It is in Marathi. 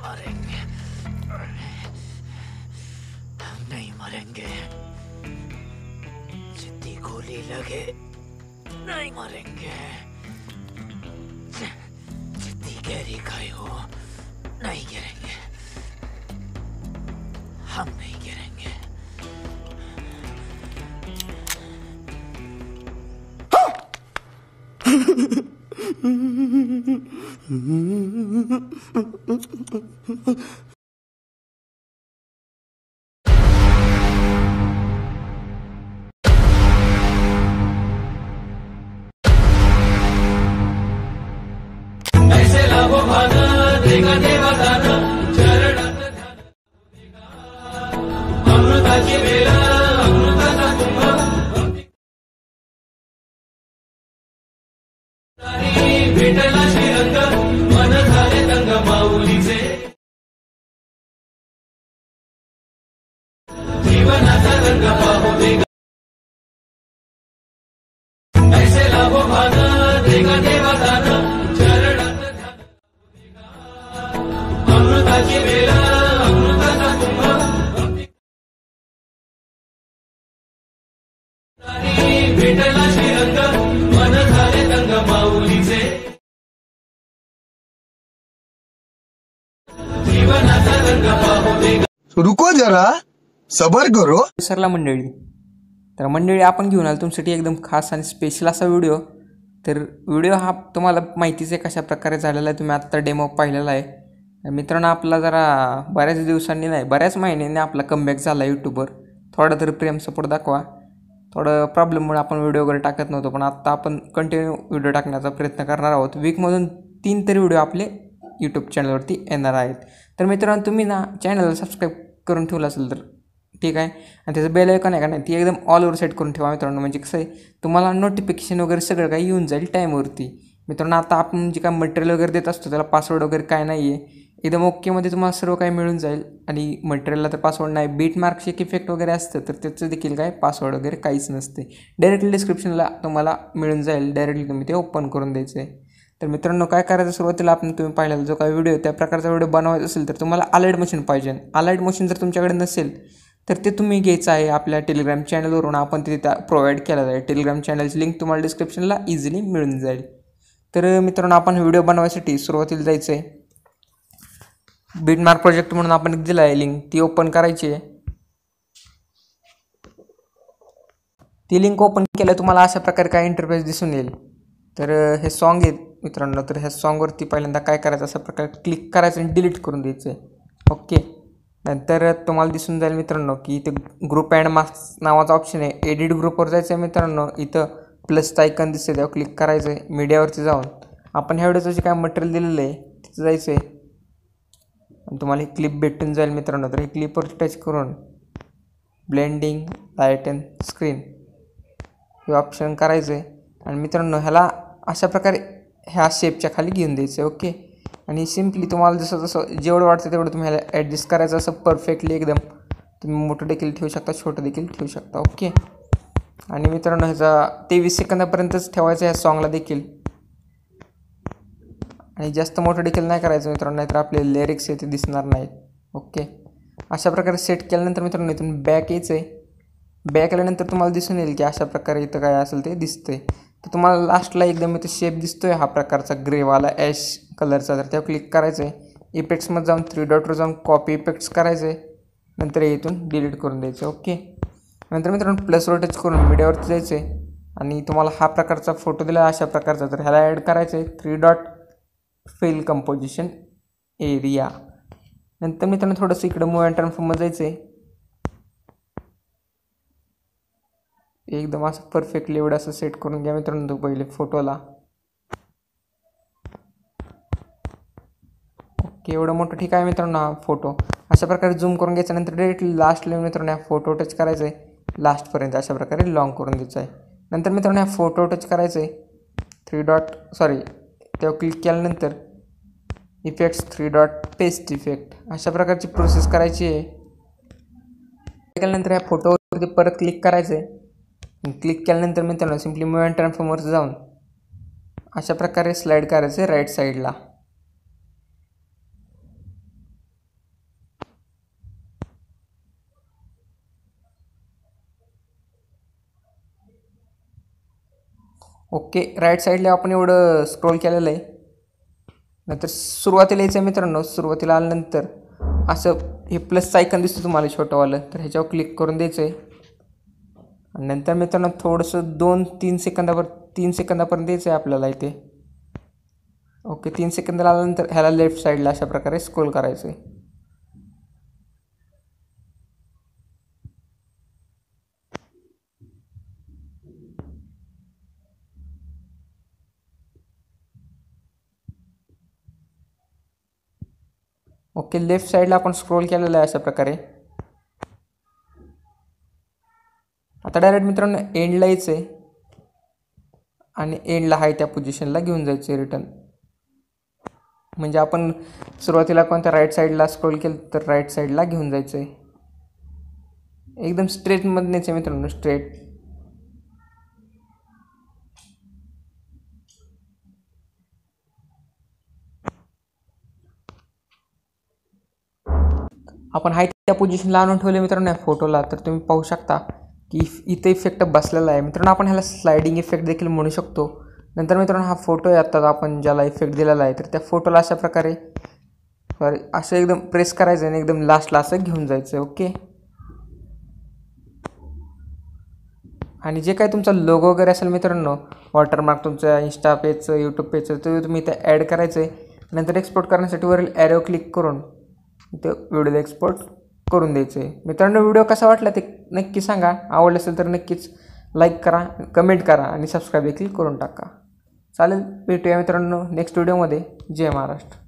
मरेंगे, हम नहीं मरेंगे। जितनी गोली लगे नहीं मरेंगे। जितनी गहरी खाई हो नहीं गिरेंगे, हम नहीं गिरेंगे। ऐसे लाभो भाना देगा देवा दाना चरणात ध्यान अमृताची वेळा अमृताचा कुंभ भेटला श्रीरंग मन झाले तंग माऊलीचे जीवनाचा रंग पाहू दे ऐसे लाभो भाना देगा देवा दाना चरणात ध्यान अमृताची वेळा अमृताचा कुंभ भेटला श्रीरंग मन झाले तंग माऊलीचे जीवनाचा रंग पाहू दे रुको जरा सबर करो. सरला मंडळी, तर मंडळी आपण घेऊन आलो तुमच्यासाठी एकदम खास आणि स्पेशल असा व्हिडिओ. तर व्हिडिओ हा तुम्हाला माहितीच आहे कशा प्रकारे झालेला आहे. तुम्ही आत्ता डेमो पाहिलेला आहे. मित्रांनो, आपला जरा बऱ्याच दिवसांनी नाही बऱ्याच महिन्यांनी आपला कमबॅक झाला यूट्यूबवर. थोडा तरी प्रेम सपोर्ट दाखवा. थोडं प्रॉब्लेममुळे आपण व्हिडिओ वगैरे टाकत नव्हतो, पण आत्ता आपण कंटिन्यू व्हिडिओ टाकण्याचा प्रयत्न करणार आहोत. वीकमधून 3 तरी व्हिडिओ आपले यूट्यूब चॅनलवरती येणार आहेत. तर मित्रांनो, तुम्ही ना चॅनलला सबस्क्राईब करून ठेवलं असेल तर ठीक आहे, आणि त्याचं बेल आयकॉन आहे का नाही ती एकदम ऑल ओव्हर सेट करून ठेवा मित्रांनो. म्हणजे कसं आहे, तुम्हाला नोटिफिकेशन वगैरे सगळं काही येऊन जाईल टाईमवरती. मित्रांनो, आता आपण जे काय मटेरियल वगैरे देत असतो त्याला पासवर्ड वगैरे काय नाही आहे. एकदम ओकेमध्ये तुम्हाला सर्व काही मिळून जाईल. आणि मटेरियलला तर पासवर्ड नाही, बीट मार्क्स एक इफेक्ट वगैरे असतं तर त्याचं देखील काय पासवर्ड वगैरे काहीच नसते. डायरेक्टली डिस्क्रिप्शनला तुम्हाला मिळून जाईल. डायरेक्टली तुम्ही ते ओपन करून द्यायचं आहे. तर मित्रांनो, काय करायचं, सुरुवातीला आपण तुम्ही पाहिलेला जो काही व्हिडिओ त्या प्रकारचा व्हिडिओ बनवायचा असेल तर तुम्हाला अलाइड मशीन पाहिजे. अलाइड मशीन जर तुमच्याकडे नसेल तर ते तुम्ही घ्यायचं आहे आपल्या टेलिग्राम चॅनलवरून. आपण ते तिथं प्रोव्हाइड केलं आहे. टेलिग्राम चॅनलची लिंक तुम्हाला डिस्क्रिप्शनला इझिली मिळून जाईल. तर मित्रांनो, आपण व्हिडिओ बनवायसाठी सुरुवातीला जायचं आहे. बीटमार्क प्रोजेक्ट म्हणून आपण दिला आहे लिंक, ती ओपन करायची आहे. ती लिंक ओपन केल्यावर तुम्हाला अशा प्रकारे काय इंटरफेस दिसून येईल. तर हे सॉन्ग आहेत मित्रांनो. तर ह्या सॉन्गवरती पहिल्यांदा काय करायचं, अशा प्रकारे क्लिक करायचं आणि डिलीट करून द्यायचं आहे. ओके. नंतर तुम्हाला दिसून जाईल मित्रांनो की इथे ग्रुप अँड मास्क नावाचा ऑप्शन आहे. एडिट ग्रुपवर जायचं आहे मित्रांनो. इथं प्लसचं आयकन दिसते त्यावर क्लिक करायचं आहे. मीडियावरती जाऊन आपण ह्या व्हिडिओचं जे काय मटेरियल दिलेलं आहे तिथं जायचं आहे आणि तुम्हाला ही क्लिप भेटून जाईल मित्रांनो. तर हे क्लिपवरती टच करून ब्लेंडिंग लाईट अँड स्क्रीन हे ऑप्शन करायचं आहे. आणि मित्रांनो, ह्याला अशा प्रकारे ह्या शेपच्या खाली घेऊन द्यायचं आहे. ओके. आणि सिम्पली तुम्हाला जसं जेवढं वाटतं तेवढं तुम्ही ह्याला ॲडजस्ट करायचं असं परफेक्टली एकदम. तुम्ही मोठं देखील ठेवू शकता, छोटं देखील ठेवू शकता. ओके. आणि मित्रांनो, ह्याचा 23 सेकंदापर्यंतच ठेवायचं ह्या सॉन्गला देखील. आणि जास्त मोठं देखील नाही करायचं मित्रांनो, नाहीतर आपले लिरिक्स आहे ते दिसणार नाहीत. ओके. अशा प्रकारे सेट केल्यानंतर मित्रांनो इथून बॅक यायचं आहे. बॅक आल्यानंतर तुम्हाला दिसून येईल की अशा प्रकारे इथं काय असेल ते दिसतंय. तर तुम्हाला लास्टला एकदम इथं शेप दिसतोय हा प्रकारचा ग्रेवाला ॲश कलरचा. तर त्यावर क्लिक करायचं आहे. इफेक्ट्समध्ये जाऊन 3 डॉटवर जाऊन कॉपी इफेक्ट्स करायचं आहे. नंतर इथून डिलीट करून द्यायचं. ओके. नंतर मित्रांनो प्लसवर टच करून मीडियावरती जायचं आहे. आणि तुम्हाला हा प्रकारचा फोटो दिला अशा प्रकारचा, तर ह्याला ॲड करायचं आहे. 3 डॉट फिल कंपोजिशन एरिया. नंतर मित्रांनो थोडंसं इकडं मूव अँड ट्रान्सफॉर्ममध्ये जायचं आहे. एकदम असं परफेक्टली एवढं असं सेट करून घ्या मित्रांनो तो पहिले फोटोला. ओके. एवढं मोठं ठीक आहे मित्रांनो हा फोटो. अशा प्रकारे झूम करून घ्यायचं. नंतर डायरेक्टली लास्टला मित्रांनो हा फोटो टच करायचं आहे. लास्टपर्यंत अशा प्रकारे लॉंग करून द्यायचं आहे. नंतर मित्रांनो हा फोटो टच करायचं आहे. 3 डॉट तेव्हा क्लिक केल्यानंतर इफेक्ट्स 3 डॉट पेस्ट इफेक्ट अशा प्रकारची प्रोसेस करायची आहे. केल्यानंतर ह्या फोटोवरती परत क्लिक करायचं आहे. क्लिक केल्यानंतर मित्रांनो सिम्पली मूव अँड ट्रान्सफॉर्मवर जाऊन अशा प्रकारे स्लाईड करायचं आहे राईट साईडला. ओके, राईट साईडला आपण एवढं स्क्रोल केलेलं आहे. नंतर सुरुवातीला यायचं आहे मित्रांनो. सुरुवातीला आल्यानंतर असं हे प्लसचं आयकन दिसतं तुम्हाला छोटंवालं, तर ह्याच्यावर क्लिक करून द्यायचं आहे. आणि नंतर मित्रांनो थोडंसं 2-3 सेकंदापर्यंत द्यायचं आहे आपल्याला इथे. ओके, 3 सेकंदाला आल्यानंतर ह्याला लेफ्ट साईडला अशा प्रकारे स्क्रोल करायचं आहे. ओके, लेफ्ट साईडला आपण स्क्रोल केलेलं आहे अशा प्रकारे. आता डायरेक्ट मित्रांनो एंडला यायचं आहे आणि एंडला आहे त्या पोझिशनला घेऊन जायचं आहे रिटर्न. म्हणजे आपण सुरुवातीला कोणत्या राईट साईडला स्क्रोल केलं तर राईट साईडला घेऊन जायचं आहे. एकदम स्ट्रेटमध्ये न्यायचं आहे मित्रांनो, स्ट्रेट. आपण हाय त्या पोझिशनला आणून ठेवले मित्रांनो या फोटोला. तर तुम्ही पाहू शकता की इथे इफेक्ट बसलेला आहे मित्रांनो. आपण ह्याला स्लायडिंग इफेक्ट देखील म्हणू शकतो. नंतर मित्रांनो हा फोटो आहे आता आपण ज्याला इफेक्ट दिलेला आहे, तर त्या फोटोला अशा प्रकारे असं एकदम प्रेस करायचं आणि एकदम लास्टला असं घेऊन जायचं. ओके, आणि जे काही तुमचा लोगो वगैरे असेल मित्रांनो, वॉटरमार्क तुमचं इंस्टा पेजचं, यूट्यूब पेजचं, ते तुम्ही इथे ॲड करायचं आहे. नंतर एक्सपोर्ट करण्यासाठी वरील ॲरो क्लिक करून इथे व्हिडिओला एक्सपोर्ट करून द्यायचं आहे. मित्रांनो व्हिडिओ कसा वाटला ते नक्की सांगा. आवडलं असेल तर नक्कीच लाईक करा, कमेंट करा आणि सबस्क्राईब देखील करून टाका. चालेल, भेटूया मित्रांनो नेक्स्ट व्हिडिओमध्ये. जय महाराष्ट्र.